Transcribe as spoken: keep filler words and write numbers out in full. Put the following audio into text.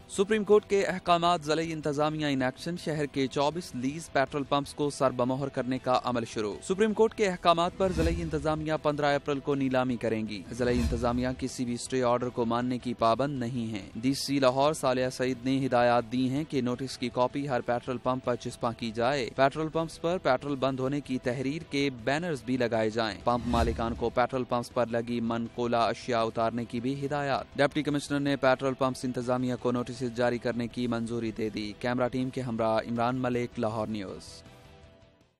Supreme court के अहकामात ज़िले इंतजामिया इन एक्शन। शहर के चौबीस लीज पेट्रोल पंप्स को सरबमोहर करने का अमल शुरू। सुप्रीम कोर्ट के अहकामात पर ज़िले इंतजामिया पंद्रह अप्रैल को नीलामी करेंगी। ज़िले इंतजामिया किसी भी स्टे ऑर्डर को मानने की पाबंद नहीं है। डीसी लाहौर सालिया सईद ने हिदायत दी है कि नोटिस की कॉपी हर पेट्रोल पंप पर चिस्पा की जाए। पेट्रोल पंप्स पर पेट्रोल बंद होने की तहरीर के बैनर्स भी लगाए जाएं। पंप मालिकान को पेट्रोल पंप्स पर लगी मनकोला अशिया उतारने की भी हिदायत। डिप्टी कमिश्नर ने पेट्रोल पंप्स इंतजामिया को नोटिस जारी करने की मंजूरी दे दी। कैमरा टीम के हमरा इमरान मलिक, लाहौर न्यूज़।